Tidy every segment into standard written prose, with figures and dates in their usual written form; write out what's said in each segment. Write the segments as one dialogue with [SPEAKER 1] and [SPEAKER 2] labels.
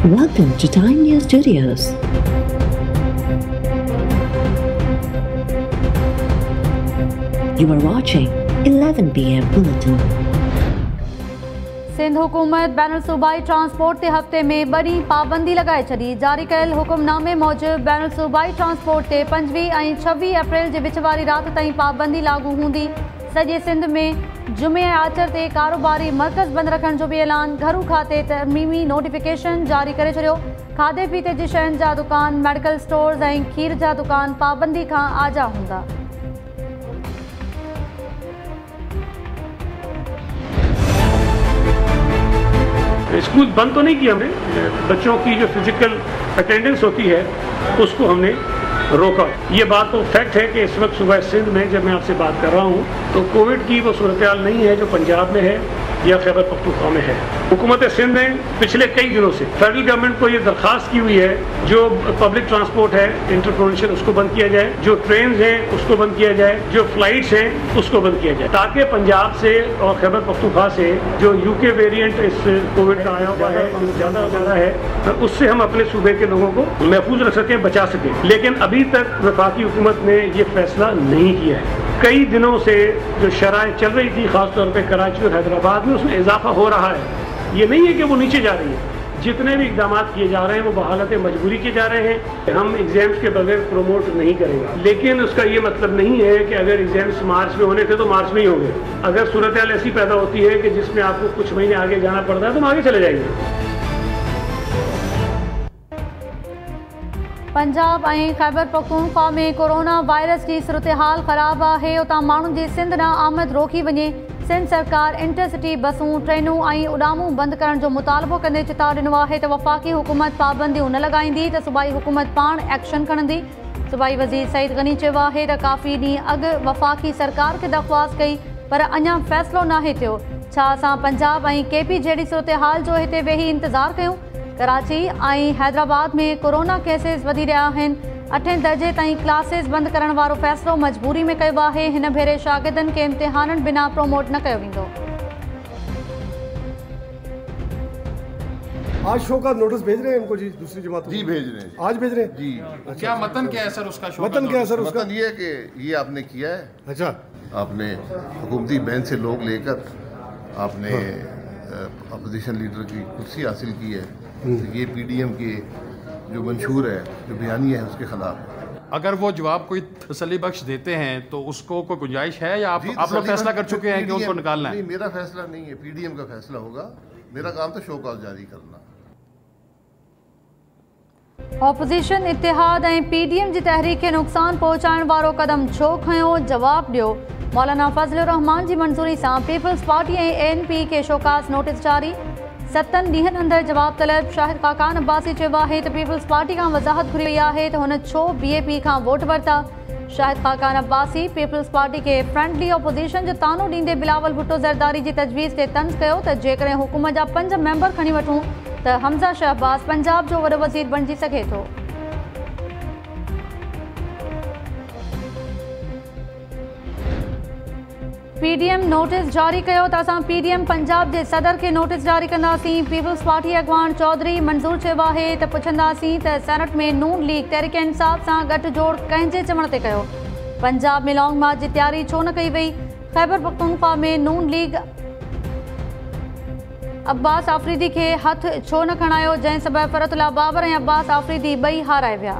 [SPEAKER 1] Welcome to Time News Studios. You are watching 11 PM Bulletin.
[SPEAKER 2] Sindh हुकूमत बैनुल सूबाई transport ते हफ़्ते में बड़ी पाबंदी लगाए छॾी। जारी कयल हुकुमनामे मूजिब बैनुल सूबाई ट्रांसपोर्ट ते 25 ऐं 26 अप्रैल जे विच वारी राति ताईं पाबंदी लागू हूंदी। सॼे सिंध में जुमे ऐं आचर ते कारोबारी मर्कज़ बंदि रखण जो बि ऐलान घरू खाते तरमीमी नोटिफिकेशन जारी करे छॾियो। खाधे पीते जी शयुनि जा दुकान, मेडिकल स्टोर्स ऐं खीर जा दुकान पाबंदी खां आजा हूंदा।
[SPEAKER 3] स्कूल बंद तो नहीं किया हमने, बच्चों की जो फिजिकल अटेंडेंस होती है उसको हमने रोका। ये बात तो फैक्ट है कि इस वक्त सुबह सिंध में जब मैं आपसे बात कर रहा हूँ तो कोविड की वो सूरत हाल नहीं है जो पंजाब में है या खैबर पख्तूनख्वा में है। हुकूमत सिंध ने पिछले कई दिनों से फेडरल गवर्नमेंट को ये दरख्वास्त की हुई है जो पब्लिक ट्रांसपोर्ट है इंटरप्रोविंशियल उसको बंद किया जाए, जो ट्रेन हैं उसको बंद किया जाए, जो फ्लाइट्स हैं उसको बंद किया जाए, ताकि पंजाब से और खैबर पख्तूनख्वा से जो यूके वेरिएंट इस कोविड का आया हुआ है ज़्यादा है उससे हम अपने सूबे के लोगों को महफूज रख सकें, बचा सकें। लेकिन अभी तक वफाकी हुकूमत ने ये फैसला नहीं किया है। कई दिनों से जो शराय चल रही थी खासतौर पर कराची और हैदराबाद में उसमें इजाफा हो रहा है। ये नहीं है कि वो नीचे जा रही है। जितने भी इकदाम किए जा रहे हैं वो बहालत मजबूरी किए जा रहे हैं। हम एग्जाम्स के बगैर प्रमोट नहीं करेंगे, लेकिन उसका ये मतलब नहीं है कि अगर एग्जाम्स मार्च में होने थे तो मार्च में ही होंगे। अगर सूरत हाल ऐसी पैदा होती है कि जिसमें आपको कुछ महीने आगे जाना पड़ता है तो हम आगे चले जाएंगे।
[SPEAKER 2] पंजाब ऐं खैबर पख्तूनख्वा में कोरोना वायरस की सूरत हाल ख़राब है। उतां माण्हुनि जी सिंध न आमद रोकी वञे। सिंध सरकार इंटरसिटी बसूं, ट्रेनूं ऐं उॾामूं बंदि करण जो मुतालबो कंदे चितार ॾिनो आहे त वफ़ाक़ी हुकूमत पाबंदियूं न लॻाईंदी त सूबाई हुकूमत पाण एक्शन खणंदी। सूबाई वज़ीर सईद गनी चयो आहे त काफ़ी ॾींहं अॻु वफ़ाक़ी सरकार खे दरख़्वास्त कई पर अञा फ़ैसिलो नाहे थियो। छा असां पंजाब ऐं केपी जहिड़ी सूरत हाल जो हिते वेही इंतज़ारु कयूं? कराची ऐं हैदराबाद में कोरोना केसिस वधी रहिया आहिनि। 8 दर्जे ताईं क्लासिस बंदि करण वारो फ़ैसिलो मजबूरी में कयो आहे। हिन भेरे शागिर्दनि खे इम्तिहाननि बिना प्रोमोट न कयो वेंदो।
[SPEAKER 4] आज शो का नोटिस भेज रहे हैं इनको जी, दूसरी जमात
[SPEAKER 5] जी भेज रहे हैं,
[SPEAKER 4] आज भेज रहे हैं
[SPEAKER 5] जी।
[SPEAKER 4] क्या
[SPEAKER 5] मतन क्या है सर उसका?
[SPEAKER 4] मतन क्या है सर उसका?
[SPEAKER 5] मतन ये है कि ये आपने किया है,
[SPEAKER 4] अच्छा
[SPEAKER 5] आपने हुकूमती बैंच से लोग लेकर आपने अपोजिशन लीडर की कुर्सी हासिल की है। ये पीडीएम के जो मंशूर है, जो बयानिया है उसके खिलाफ।
[SPEAKER 6] अगर वो जवाब कोई तसल्ली बख्श देते हैं तो उसको कोई गुंजाइश है या आप लोग फैसला कर चुके हैं कि उनको निकालना है?
[SPEAKER 5] नहीं, मेरा फैसला नहीं है, पीडीएम का फैसला होगा। मेरा काम तो शो कॉज जारी करना।
[SPEAKER 2] ऑपोजिशन इत्तेहाद ऐं पीडीएम जी तहरीक खे नुक़सान पहुचाइण वारो क़दम छो खयो? जवाब ॾियो। मौलाना फज़लुर रहमान जी मंज़ूरी सां पीपल्स पार्टी ऐं एएनपी खे शोकास नोटिस जारी। 7 ॾींहनि अंदरि जवाब तलब। शाहिद खाकान अब्बासी चयो आहे त पीपल्स पार्टी खां वज़ाहत घुरी वई आहे त हुन छो बीएपी खां वोट वरिता। शाहिद खाकान अब्बासी पीपल्स पार्टी खे फ्रेंडली ऑपोजिशन जो तानो ॾींदे बिलावल भुट्टो ज़रदारी जी तजवीज़ ते तंज़ कयो त जेकॾहिं हुकूमत जा 5 मेंबर खणी वठूं त हमज़ा शहबाज़ पंजाब जो वॾो वज़ीर बणिजी सघे थो। पीडीएम नोटिस जारी कयो त असां पीडीएम पंजाब जे सदर खे नोटिस जारी कंदासीं। पीपल्स पार्टी अॻवान चौधरी मंज़ूर चयो आहे त पुछंदासीं त सेनेट में नून लीग तहरीक इंसाफ़ सां गठजोड़ कंहिंजे चवण ते कयो। पंजाब में लॉन्ग मार्च जी तयारी छो न कई वई? खैबर पख्तूनख्वा में नून लीग अब्बास आफरीदी खे हथ छो न खणायो, जंहिं सबबि फरतुल्ला बाबर ऐं अब्बास आफरीदी ॿई हाराए विया।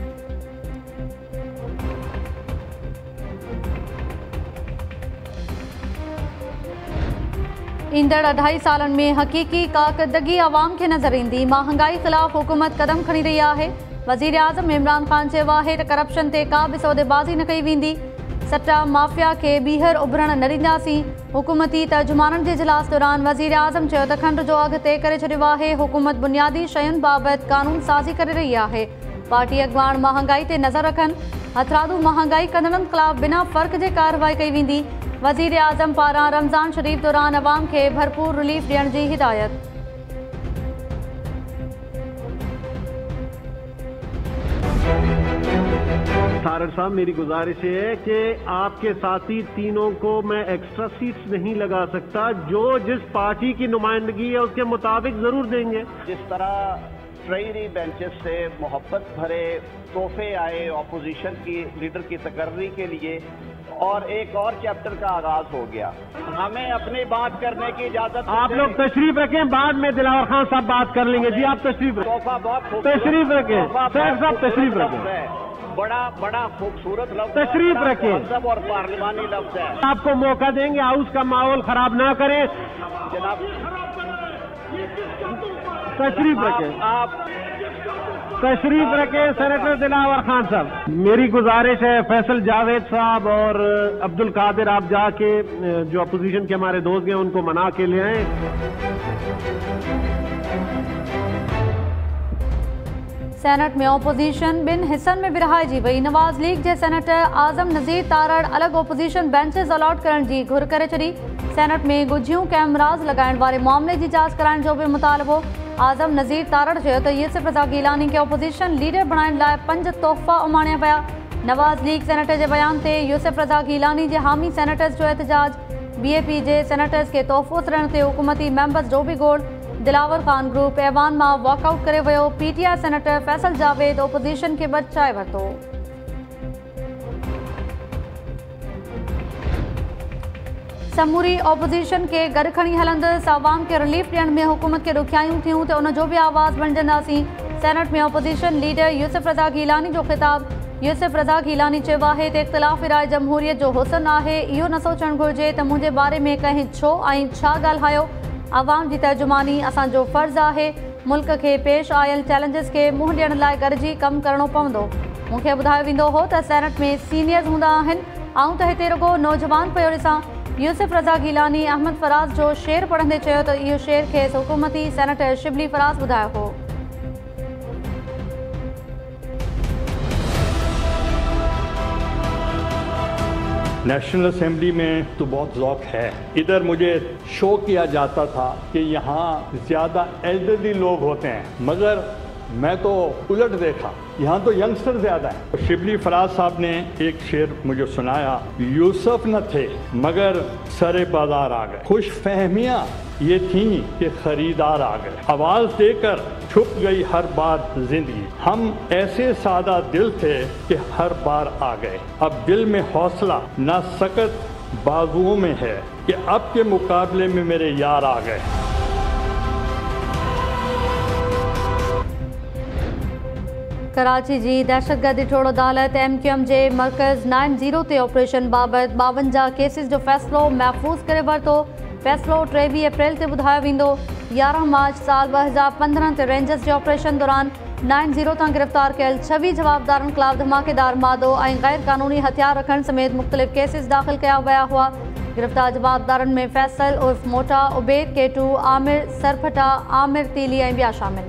[SPEAKER 2] ईंदड़ 2.5 सालनि में हक़ीक़ी कारकर्दगी आवाम खे नज़र ईंदी। महांगाई ख़िलाफ़ हुकूमत क़दम खणी रही आहे। वज़ीर आज़म इमरान ख़ान चयो आहे त करप्शन ते का बि सौदेबाज़ी न कई वेंदी। सट्टा माफ़िया खे ॿीहर उभरण न ॾींदासीं। हुकूमती तर्जुमाननि जे इजलास दौरान वज़ीर आज़म चयो त खंड जो अघु तइ करे छॾियो आहे। हुकूमत बुनियादी शयुनि बाबति कानून साज़ी करे रही आहे। पार्टी अॻवान महांगाई ते नज़र रखनि। हथरादू महांगाई कंदड़नि ख़िलाफ़ बिना फ़र्क़ जे कार्रवाई कई वेंदी। वज़ीर आज़म पारां रमज़ान शरीफ़ दौरान अवाम खे भरपूर रिलीफ ॾियण जी हिदायत।
[SPEAKER 7] सारड़ साहब, मेरी गुजारिश है कि आपके साथी तीनों को मैं एक्स्ट्रा सीट्स नहीं लगा सकता, जो जिस पार्टी की नुमाइंदगी है उसके मुताबिक जरूर देंगे।
[SPEAKER 8] जिस तरह
[SPEAKER 7] ट्रेनी बेंचेस से मोहब्बत भरे तोहफे आए ऑपोजिशन की लीडर की तकर्री के लिए और एक और चैप्टर का आगाज हो गया। हमें अपनी बात करने की इजाजत।
[SPEAKER 8] आप लोग तशरीफ रखें, बाद में दिलावर खान साहब बात कर लेंगे। जी आप तशरीफ रखें,
[SPEAKER 7] तोहफा बहुत
[SPEAKER 8] तशरीफ रखें, साहब तशरीफ रखें,
[SPEAKER 7] बड़ा खूबसूरत लफ्ज,
[SPEAKER 8] तशरीफ रखें
[SPEAKER 7] और पार्लिमानी लफ्ज है।
[SPEAKER 8] आपको मौका देंगे, हाउस का माहौल खराब ना करें।
[SPEAKER 7] जनाब
[SPEAKER 8] तशरीफ रखें,
[SPEAKER 7] आप
[SPEAKER 8] तशरीफ रखें सेनेटर दिलावर खान साहब। मेरी गुजारिश है फैसल जावेद साहब और अब्दुल कादिर, आप जाके जो अपोजिशन के हमारे दोस्त हैं उनको मना के ले आए।
[SPEAKER 2] सेनेट में ऑपोजिशन बिन हिस्सनि में विरहाइजी वई। नवाज़ लीग जे सेनेटर आज़म नज़ीर तारड़ अलॻि ऑपोजिशन बेंचिस अलॉट करण जी घुर करे छॾी। सेनेट में ॻुझियूं कैमराज़ लॻाइण वारे मामले जी जांच कराइण जो बि मुतालबो। आज़म नज़ीर तारड़ चयो त यूसुफ रज़ा गीलानी खे ऑपोजिशन लीडर बणाइण लाइ 5 तोहफ़ा उमाणिया पिया। नवाज़ लीग सेनेटर जे बयान ते यूसुफ रज़ा गीलानी जे हामी सेनेटर्स जो एहतजाज। BAP जे सेनेटर्स खे तोहफ़ो ॾियण ते हुकूमती मेंबर्स जो बि गोड़। दिलावर खान ग्रुप ऐवान मां वॉकआउट करे वियो। PTI senator Faisal Javed opposition खे बचाए वरितो। समूरी ऑपोजिशन के गॾु खणी हलंदड़ आवाम खे रिलीफ ॾियण में हुकूमत खे ॾुखियायूं थियूं त उनजो बि आवाज़ बणिजंदासीं। सेनेट में ऑपोजिशन लीडर यूसुफ रज़ा गीलानी जो ख़िताब। यूसुफ रज़ा गीलानी चयो आहे त इख़्तिलाफ़ी राय जमहूरियत जो हुसन आहे। इहो न सोचणु घुरिजे त मुंहिंजे बारे में कंहिं छो ऐं छा ॻाल्हायो। आवाम जी तर्जुमानी असांजो फ़र्ज़ु आहे। मुल्क खे पेश आयल चैलेंजिस खे मुंहुं ॾियण लाइ गॾिजी कमु करणो पवंदो। मूंखे ॿुधायो वेंदो हो त सेनेट में सीनियर्स हूंदा आहिनि, ऐं त हिते रुगो नौजवान पियो ॾिसां। यूसुफ रज़ा गीलानी अहमद फराज़ जो शेर पढ़ंदे चयो त इहो शेर खेसि हुकूमती सेनेटर शिबली फराज़ ॿुधायो हो।
[SPEAKER 9] नेशनल असेंबली में तो बहुत ज़ौक है। इधर मुझे शो किया जाता था कि यहाँ ज़्यादा एल्डरली लोग होते हैं, मगर मैं तो उलट देखा, यहाँ तो यंगस्टर ज़्यादा हैं। शिबली फराज साहब ने एक शेर मुझे सुनाया, यूसुफ न थे मगर सरे बाजार आ गए। खुश फहमियाँ ये थी कि खरीदार आ गए। आवाज़ देकर छुप गई हर बार जिंदगी। हम ऐसे सादा दिल थे कि हर बार आ गए। अब दिल में हौसला ना सकत बाजुओं में है कि अब के मुकाबले में मेरे यार आ गए।
[SPEAKER 2] कराची जी दहशतगर्दी ठोड़ अदालत MQM जे मरकज़ 90 ते ऑपरेशन बाबति 52 केसिस जो फ़ैसिलो महफ़ूज़ करे वरितो। फ़ैसिलो 23 अप्रैल ते ॿुधायो वेंदो। 11 मार्च साल 2015 ते रेंजर्स जे ऑपरेशन दौरान 90 तां गिरफ़्तार कयल 26 जवाबदारनि ख़िलाफ़ धमाकेदार मादो ऐं गैर क़ानूनी हथियार रखण समेत मुख़्तलिफ़ केसिस दाख़िल कया विया हुआ। गिरफ़्तार जवाबदारनि में फैसल उर्फ़ मोटा, उबैद केटू, आमिर सरफटा, आमिर तीली ऐं ॿिया शामिल।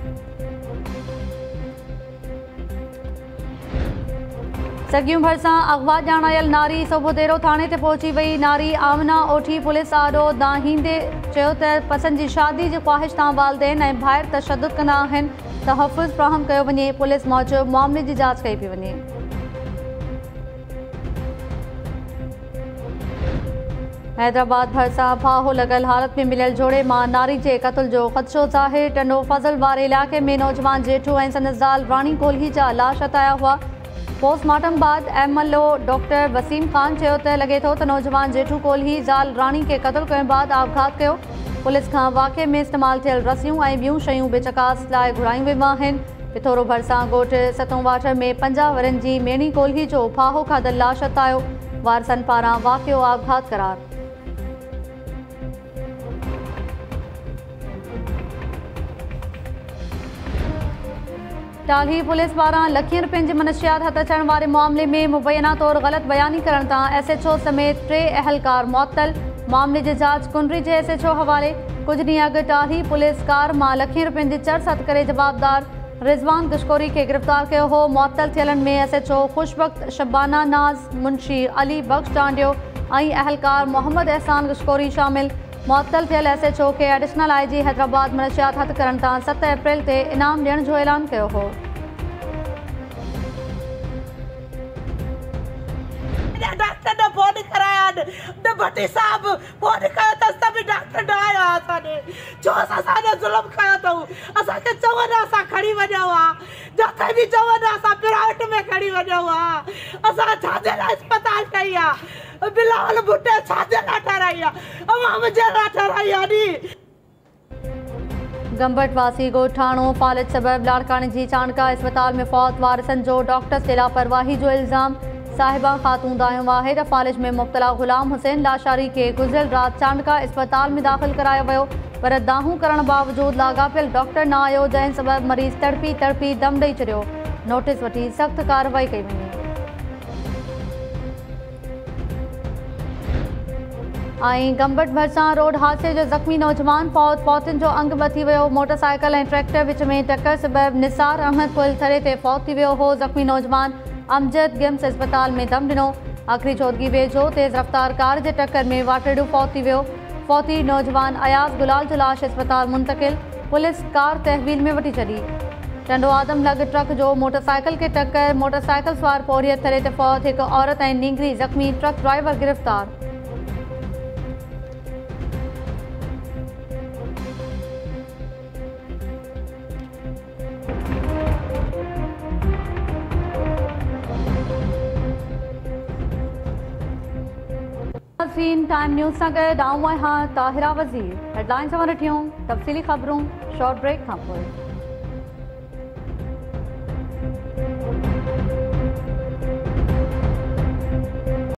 [SPEAKER 2] सॻियूं भरिसां अगवा ॼाणायल नारी सोबोदेरो थाणे ते पहुची वई। नारी आमना ओठी पुलिस आॾो दाहींदे चयो त पसंदि जी शादी जी ख़्वाहिश तां वालदेन ऐं भाइर तशद्दुद कंदा आहिनि, तहफ़ुज़ फ़राहम कयो वञे। पुलिस मूजिबि मामले जी जांच कई पई वञे। हैदराबाद भरिसां फाहो लॻल हालत में मिलियल जोड़े मां नारी जे क़त्ल जो ख़दशो ज़ाहिर। टंडो फज़ल वारे इलाइक़े में नौजवान जेठू ऐं संदसि ज़ाल राणी कोल्ही जा लाश हथाया हुआ। पोस्टमार्टम बाद MLO डॉक्टर वसीम ख़ान चयो त लॻे थो त नौजवान जेठू कोल्ही ज़ाल राणी खे क़त्ल करण बाद आपघात कयो। पुलिस खां वाक़े में इस्तेमालु थियल रसियूं ऐं ॿियूं शयूं बि चकास लाइ घुरायूं वेयूं आहिनि। पिथोरो भरिसां ॻोठ सतोंवाटर में 50 वरनि जी मेणी कोल्ही जो फाहो खाधल लाश हथायो। वारसनि पारां वाक़ियो आपघात करार। टाल्ही पुलिस पारां लखीं रुपयनि जी मनशियात हथ अचण वारे मामले में मुबैना तौरु ग़लति बयानी करण तां SHO समेत 3 अहलकार मुअत्तल। मामले जी जांच कुंडरी जे SHO हवाले। कुझु ॾींहं अॻु टाल्ही पुलिस कार मां लखीं रुपयनि जी चर्स हथ करे जवाबदार रिज़वान गशकोरी खे गिरफ़्तार कयो हो। मुअत्तल थियलनि में SHO खुशबख्त शबाना नाज़, मुंशी अली बख्श टांडियो ऐं अहलकार मोहम्मद एहसान गशकोरी शामिल। मुअत्तल थियल SHO खे एडिशनल IG हैदराबाद मनशियात हथ करण तां 7 अप्रैल ते इनाम ॾियण जो ऐलान कयो हो।
[SPEAKER 10] डॉक्टर ने फोन कराया न भट्टी साहब फोन कयो त सभई डॉक्टर न आया असांजे जो असांजे ज़ुल्म कयो अथऊं असांखे चवनि असां खणी वञूं हा जिथे बि चवनि असां प्राइवेट में खणी वञूं हा असां छाजे लाइ अस्पताल ठही आहे बिलावल भुट्टे छाजे लाइ ठाराई आहे अवाम जे लाइ ठाराई आहे नी।
[SPEAKER 2] गंबट वासी गोठाणो फालिज सबब लाड़काने जी चाणका अस्पताल में फौत वारिसन जो डॉक्टर्स ते लापरवाही जो इल्ज़ाम साहिबा ख़ातून दायो आहे त फालिज में मुब्तला गुलाम हुसैन लाशारी के गुज़िरियल रात चाणका अस्पताल में दाख़िल करायो वियो पर दाहूं करण बावजूद लागापियल डॉक्टर न आयो जंहिं सबब मरीज़ तड़पी तड़पी दम ॾेई छॾियो नोटिस वठी सख़्त कार्रवाई कई वञे। गंबट भरसां रोड हादसे जो ज़ख़्मी नौजवान फौतिन जो अंग बची वियो मोटरसाइकिल ऐं ट्रैक्टर विच में टक्कर सबब निसार अहमद पुल थरे ते फौत थी वियो हो ज़ख़्मी नौजवान अमजद गिम्स अस्पताल में दम ॾिनो आख़िरी चौदगी वेझो तेज़ रफ़्तार कार जे टक्कर में वाटड़ू फौत थी वियो फौती नौजवान अयाज़ गुलाल जो लाश अस्पताल मुंतकिल पुलिस कार तहवील में वठी छॾी। टंडो आदम लग ट्रक जो मोटरसाइकिल के टक्कर मोटरसाइकिल सवार पौड़ीअ थरे ते फौत हिकु औरत ऐं नींगरी ज़ख़्मी ट्रक ड्राइवर गिरफ़्तार। टाइम न्यूज़ सां गॾु आऊं आहियां ताहिरा वज़ीर हेडलाइंस सां वठियूं तफ़सीली ख़बरूं शॉर्ट ब्रेक खां पोइ।